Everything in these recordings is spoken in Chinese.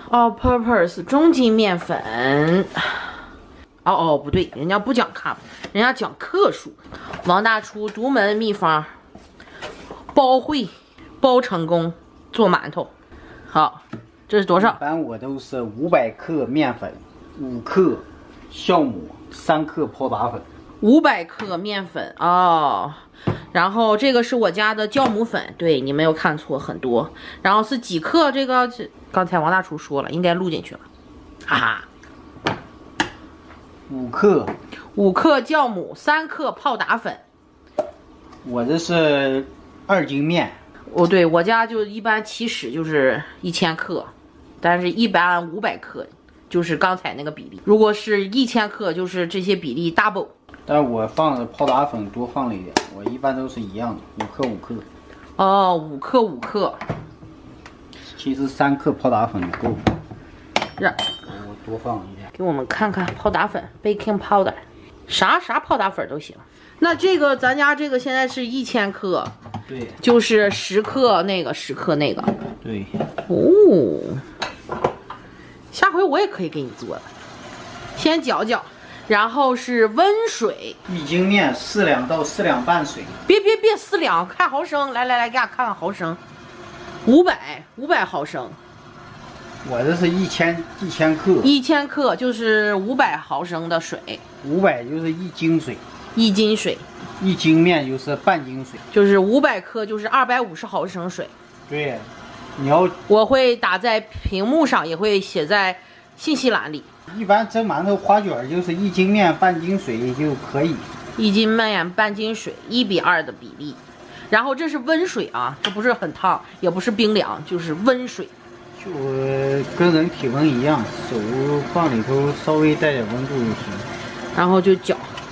All-purpose 中筋面粉。哦，不对，人家不讲 cup， 人家讲克数。王大厨独门秘方，包会包成功做馒头。好，这是多少？ 一般我都是500克面粉，5克酵母，3克泡打粉。 500克面粉哦，然后这个是我家的酵母粉，对你没有看错，很多。然后是几克？这个刚才王大厨说了，应该录进去了。哈哈。 5克 ，5克酵母，3克泡打粉。 我这是2斤面。 对，我家就一般起始就是1000克，但是一般500克就是刚才那个比例。如果是1000克，就是这些比例 double。 但我放的泡打粉多放了一点，我一般都是一样的，5克5克。 哦，5克5克。 其实3克泡打粉就够了。我多放一点。 给我们看看泡打粉 ，baking powder， 啥泡打粉都行。那这个咱家这个现在是1000克， 对， 就是10克那个10克那个。 对。 哦，下回我也可以给你做的。先搅搅，然后是温水。 1斤面4两到4两半水。 别4两，看毫升。来，给俺看看毫升。500毫升。 我这是1000克 ，1000克就是500毫升的水 ，500就是1斤水 ，1斤水 ，1斤面就是半斤水， 就是500克就是250毫升水。 对，你要我会打在屏幕上，也会写在信息栏里。 一般蒸馒头花卷就是1斤面半斤水就可以 ，1斤面半斤水1:2的比例。然后这是温水啊，这不是很烫，也不是冰凉，就是温水。 就跟人体温一样，手放里头稍微带点温度就行。 然后就搅，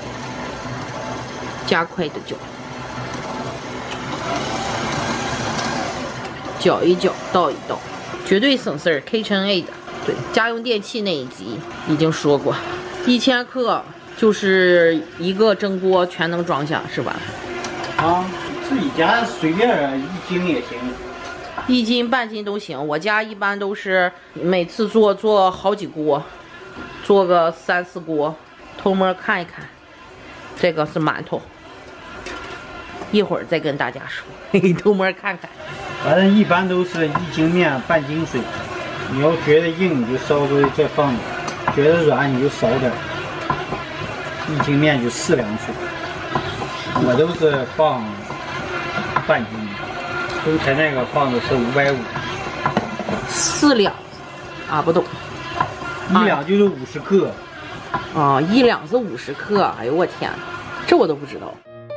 加快的搅，搅一搅，倒一倒，绝对省事儿。KitchenAid， 对，家用电器那一集已经说过，1000克就是一个蒸锅全能装下，是吧？ 啊，自己家随便1斤也行。 1斤半斤都行，我家一般都是每次做好几锅，做个3、4锅，偷摸看一看。这个是馒头，一会儿再跟大家说，嘿嘿，偷摸看看。 反正一般都是1斤面半斤水，你要觉得硬你就稍微再放点，觉得软你就少点。1斤面就4两水，我都是放半斤。刚才那个放的是550。 4两啊，不懂 ，1两就是50克。 啊，1两是50克，哎呦我天，这我都不知道。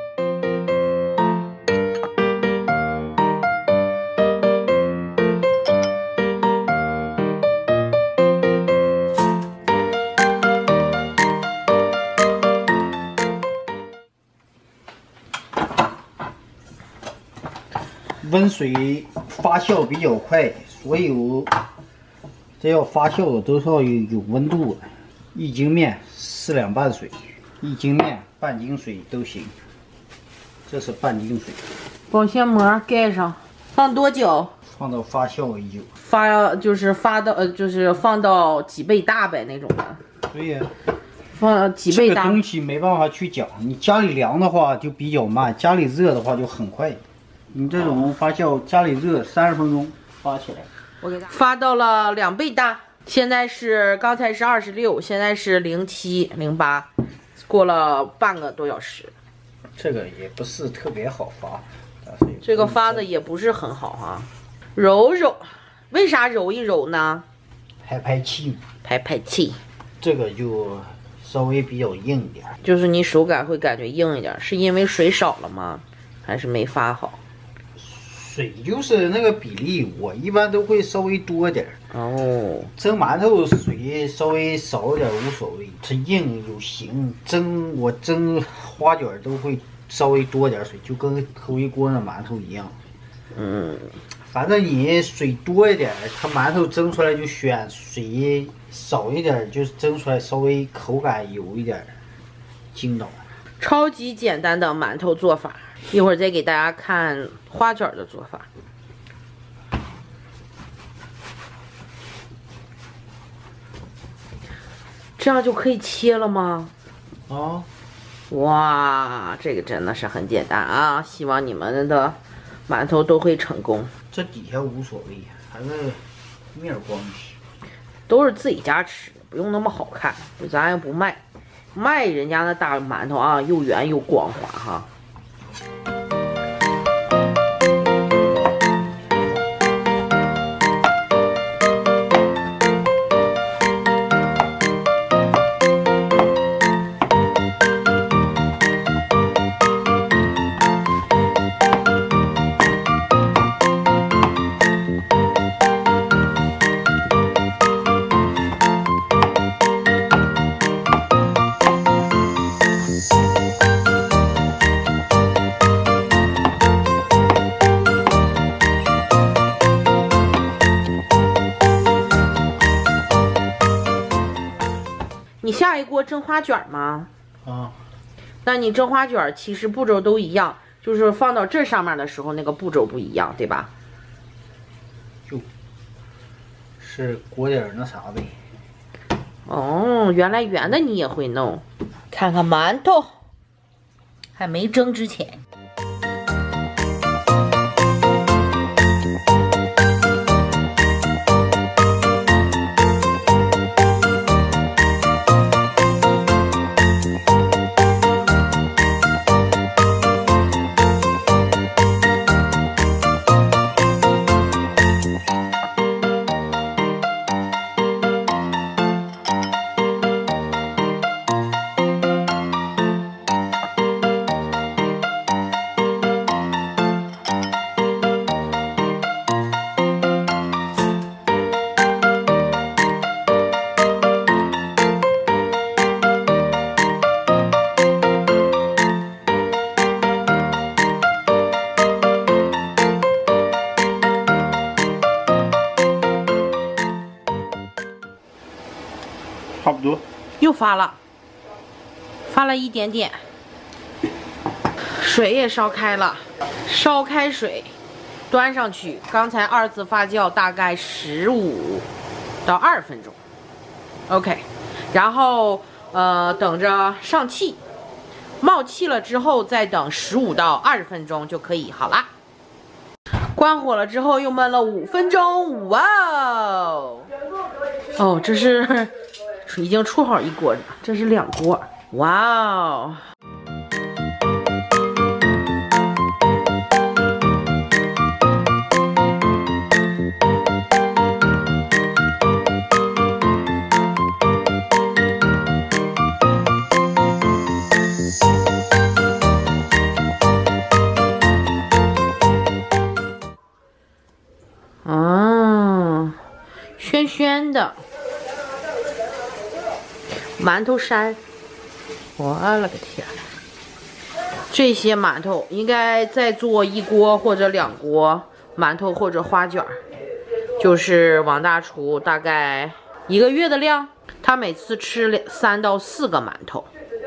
温水发酵比较快，所有这要发酵的都是要有温度的。1斤面4两半水，1斤面半斤水都行。这是半斤水。 保鲜膜盖上，放多久？ 放到发酵为止。 就是放到几倍大呗那种的。 对呀。 放几倍大。 这个东西没办法去讲，你家里凉的话就比较慢，家里热的话就很快。你这种发酵家里热30分钟发起来。 我给它发到了2倍大，现在是刚才是26，现在是07、08，过了半个多小时。 这个也不是特别好发， 这个发的也不是很好啊。揉揉，为啥揉一揉呢？ 排气。 排气。 这个就稍微比较硬一点， 就是你手感会感觉硬一点，是因为水少了吗？还是没发好？ 水就是那个比例，我一般都会稍微多点哦。 蒸馒头水稍微少点无所谓，它硬有形。我蒸花卷都会稍微多点水，就跟头一锅的馒头一样。反正你水多一点，它馒头蒸出来就选；水少一点，就是蒸出来稍微口感有一点筋道。 超级简单的馒头做法，一会儿再给大家看花卷的做法。 这样就可以切了吗？ 啊， 哇，这个真的是很简单啊！希望你们的馒头都会成功。 这底下无所谓，还是面光吃， 都是自己家吃，不用那么好看，咱也不卖，卖人家那大馒头啊，又圆又光滑哈。你下一锅蒸花卷吗？ 啊， 那你蒸花卷其实步骤都一样，就是放到这上面的时候那个步骤不一样，对吧？ 是裹点那啥呗。 哦，原来圆的你也会弄。看看馒头，还没蒸之前。 差不多。 又发了一点点，水也烧开了，烧开水，端上去。刚才2次发酵大概15到20分钟 ，OK， 然后等着上气，冒气了之后再等15到20分钟就可以好啦。关火了之后又焖了5分钟，哇哦！哦，这是已经出好一锅了，这是2锅，哇哦！轩轩的馒头山，我了个天！这些馒头应该再做1锅或者2锅馒头或者花卷，就是王大厨大概1个月的量，他每次吃3到4个馒头。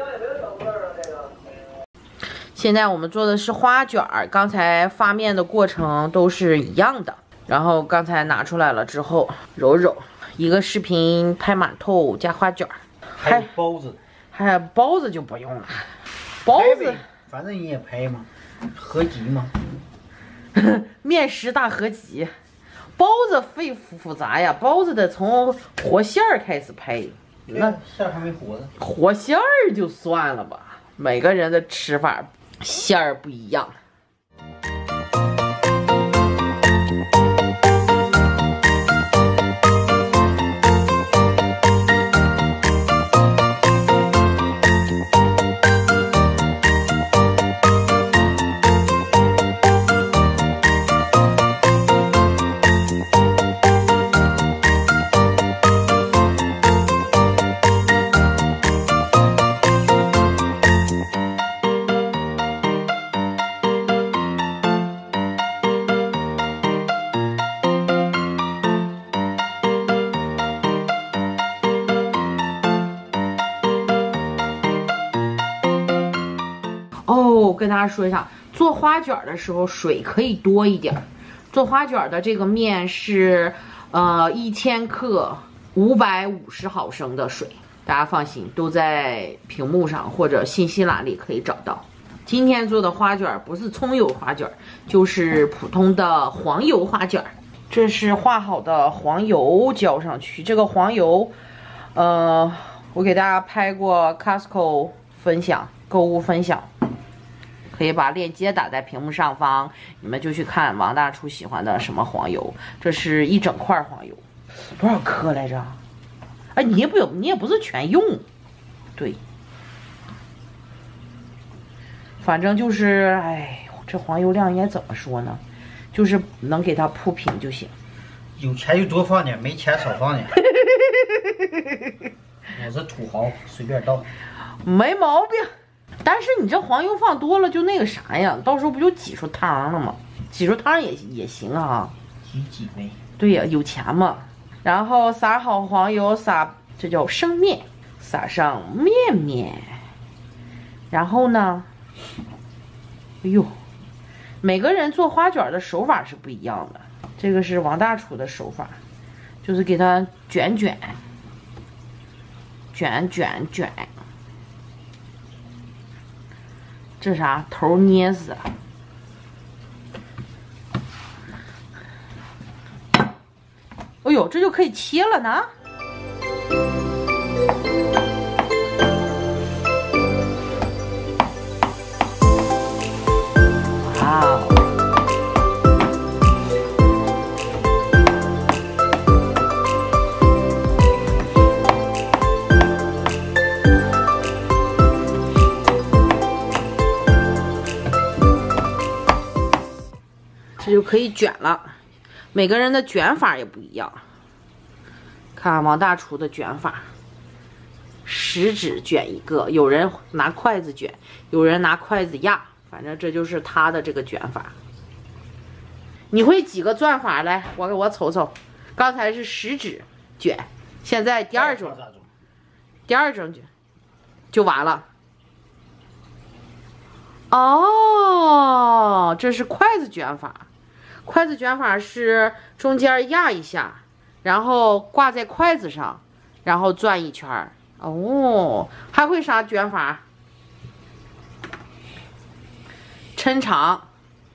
现在我们做的是花卷，刚才发面的过程都是一样的。然后刚才拿出来了之后揉揉，一个视频拍馒头加花卷， 还有包子， 还有包子就不用了，包子反正你也拍嘛，合集嘛， 面食大合集。包子费复杂呀，包子得从活馅儿开始拍， 那馅儿还没活呢。 活馅儿就算了吧，每个人的吃法馅儿不一样。跟大家说一下，做花卷的时候水可以多一点。做花卷的这个面是1000克550毫升的水， 大家放心，都在屏幕上或者信息栏里可以找到。今天做的花卷不是葱油花卷，就是普通的黄油花卷。这是画好的黄油浇上去，这个黄油，我给大家拍过 Costco 分享购物分享，可以把链接打在屏幕上方，你们就去看王大厨喜欢的什么黄油。这是一整块黄油，多少克来着？哎，你也不是全用，对，反正就是，哎，这黄油量应该怎么说呢？就是能给它铺平就行。 有钱就多放点，没钱少放点。我是土豪，随便倒。 没毛病。但是你这黄油放多了就那个啥呀，到时候不就挤出汤了吗？挤出汤也行啊。 挤呗。 对呀，有钱嘛。然后撒好黄油，这叫生面，撒上面，然后呢，哎呦，每个人做花卷的手法是不一样的。这个是王大厨的手法，就是给它卷，这啥头捏死了。哎呦，这就可以切了呢。哇哦！这就可以卷了。每个人的卷法也不一样，看王大厨的卷法，食指卷一个，有人拿筷子卷，有人拿筷子压，反正这就是他的这个卷法。你会几个转法来？我瞅瞅，刚才是食指卷，现在第二种卷就完了。哦，这是筷子卷法。筷子卷法是中间压一下，然后挂在筷子上，然后转一圈。哦，还会啥卷法？抻长。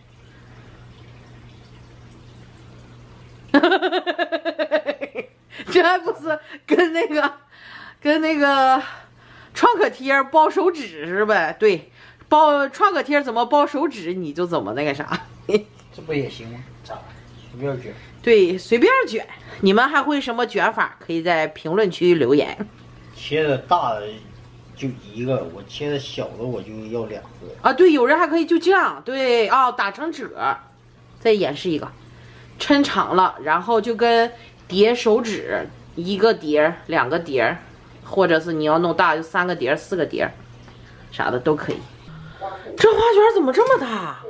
这还不是跟那个创可贴包手指是呗？对，创可贴怎么包手指，你就怎么那个啥。 这不也行吗？咋？随便卷。 对，随便卷。你们还会什么卷法？可以在评论区留言。 切的大的就一个，我切的小的我就要2个。 啊，对，有人还可以就这样，对啊，打成褶。再演示一个，抻长了，然后就跟叠手指，1个叠，2个叠，或者是你要弄大就3个叠、4个叠，啥的都可以。这花卷怎么这么大？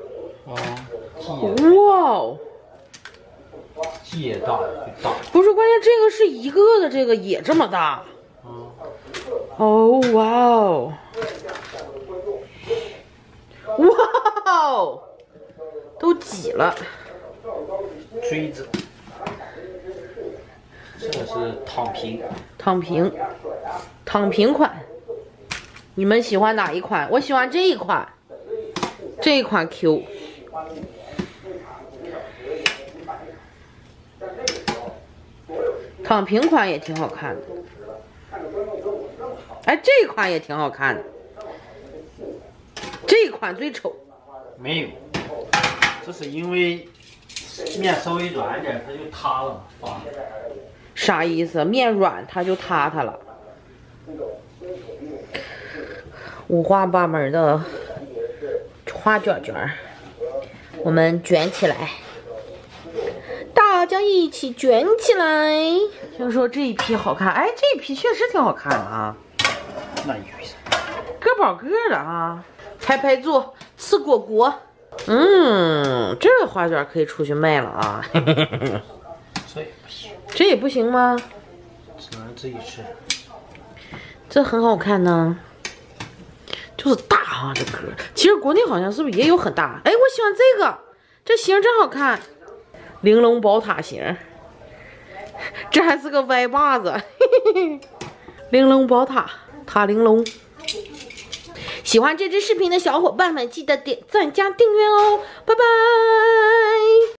哇哦！ 既也大也大。 不是，关键这个是1个的，这个也这么大。哦，哇哦！哇哦！都挤了。 锥子。这个是躺平款。你们喜欢哪一款？我喜欢这一款，这一款 Q。躺平款也挺好看的。哎，这一款也挺好看的。这一款最丑。 没有，这是因为面稍微软点，它就塌了。 啥意思？面软它就塌了。五花八门的花卷卷，我们卷起来，大家一起卷起来。听说这一批好看，哎，这一批确实挺好看的啊。 那有啥？ 个保个的啊，拍坐，吃果果。这个花卷可以出去卖了啊。 这也不行。 这也不行吗？ 只能自己吃。 这很好看呢，就是大啊，这个。其实国内好像是不是也有很大？哎，我喜欢这个，这型真好看，玲珑宝塔型。这还是个歪把子。 玲珑宝塔，塔玲珑。喜欢这支视频的小伙伴们，记得点赞加订阅哦，拜拜。